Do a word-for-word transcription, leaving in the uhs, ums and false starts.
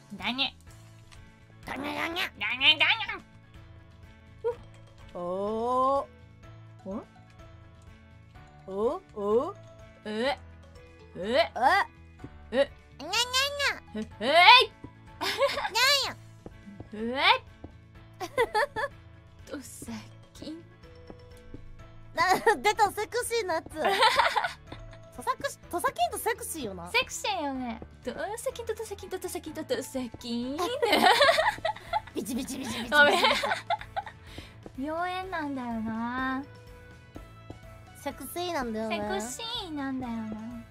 だねだねだねだねだね。 おーおおええええにゃにええゃえとさきんな出たセクシーなやつトサクシトサキンとセクシーよな。 セクシーよね。とさきんととさきんととさきんととさきんビチビチビチビチごめん妖艶なんだよな。 セクシーなんだよね。 セクシーなんだよな。